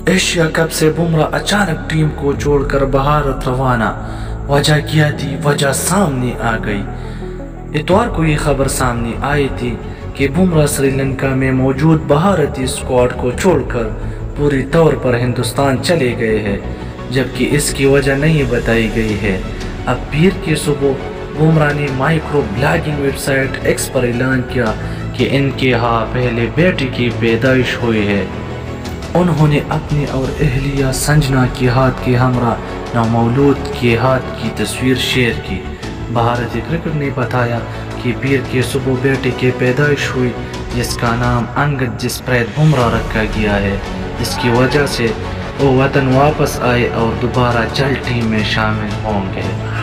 Asia cup से बुमराह अचानक team को छोड़कर भारत रवाना। वजह क्या थी? वजह सामने आ गई। इतवार को ये खबर सामने आई थी कि बुमराह श्रीलंका में मौजूद भारतीय स्क्वाड को छोड़कर पूरी तौर पर हिंदुस्तान चले गए हैं, जबकि इसकी वजह नहीं बताई गई है। अब पीर की सुबह बुमराह ने माइक्रो ब्लॉगिंग वेबसाइट एक्स पर ऐलान किया कि इनके यहाँ पहले बेटी की पैदाइश हुई है। उन्होंने अपनी और अहलिया संजना के हाथ के हमरा नवमौलूद के हाथ की तस्वीर शेयर की। भारतीय क्रिकेट ने बताया कि पीर के सुबह बेटे की पैदाइश हुई, जिसका नाम अंगद जसप्रीत बुमराह रखा गया है। इसकी वजह से वो वतन वापस आए और दोबारा जल्द टीम में शामिल होंगे।